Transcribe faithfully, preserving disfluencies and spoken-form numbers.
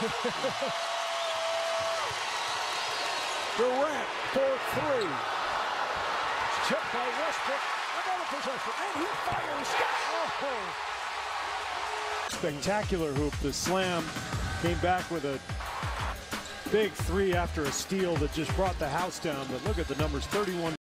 Durant for three. It's chipped by Westbrook. Another possession, and he fires. Oh. Spectacular hoop. The slam came back with a big three after a steal that just brought the house down. But look at the numbers, thirty-one.